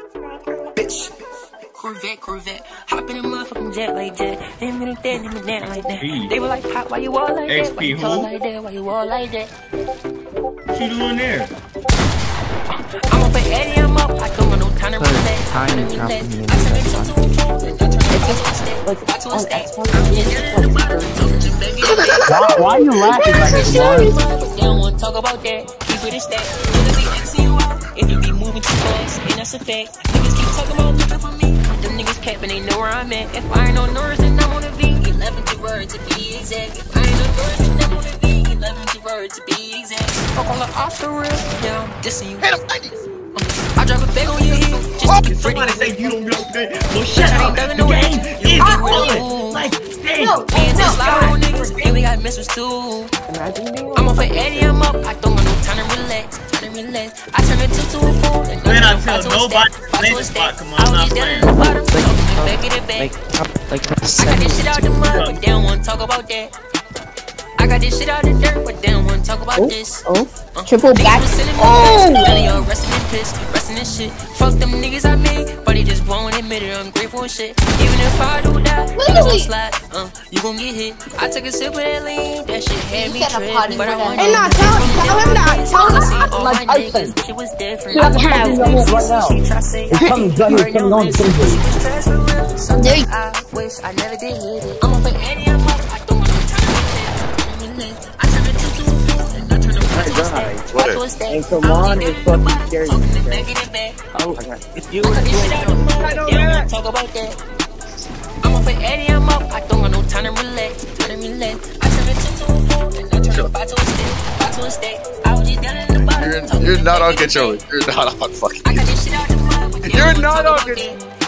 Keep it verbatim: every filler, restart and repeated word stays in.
Bitch. Corvette, Corvette. Hop in a motherfucking jet like that. Them in that, them in that like that. They were like, Pop, why you all like that? Why you talk like that? Why you all like that? What you doing there? I'm up at Eddie, I'm up. I don't want no time to relax. Time to relax. I turn it to a phone, and I turn it to a stack. I'm in the bottom, talking to baby. Why are you laughing like this? They don't want to talk about that. Keep it a stack. Niggas be Xing you out if you be moving too fast, and that's a fact. Niggas keep talking about looking for me. Them niggas capping, they know where I'm at. If I ain't on Norris, then I'm on a V. eleventh word to be exact. If I ain't on Norris, then I'm on a V. eleventh word to be exact. Fuck all the off the real. Yeah, I'm dissing you. I drop a bag on your head. Just oh, to get pretty. Somebody say you don't know that. Well, shut up. The game is on. Like, damn. And this loud niggas, and we got missiles too. I'm up for Eddie, I'm up. I don't want no time to relax. Time to relax. I turn it to a phone. And man, I tell nobody. Let's spot. Come on, I'm not playing. I was just down in the bottom. Back it back. I got this shit out the mud, but they don't want to talk about that. I got this shit out the dirt, but they don't want to talk about oh, this. Oh, uh, triple back. Oh! Y'all resting in piss, resting in shit. Fuck them niggas I made, but they just won't admit it. I'm grateful and shit. Even if I do that, niggas gon' slide. Uh, you gon' get hit. I took a sip of that lean, that shit had me tripping. But I want hey, nah, tell, tell him that. Tell him that. all my niggas, shit was different. Right now. It's coming, it's coming on, it's coming on. I wish I never did hit it. I'm up for Eddie, I'm up. I don't want no time to relax. I turn it to a phone, and I turn it to a stack. And come on, it's fucking scary. Oh, it's you. I don't talk about that. I'm up for Eddie, I'm up. I don't want no time to relax. Time to relax. I turn it to a phone, and I turn it back to a stack. Back to a stack. I was just down in the bottom. You're, you're not on control. You're not on fucking. I got this shit out the mud. You're not on control.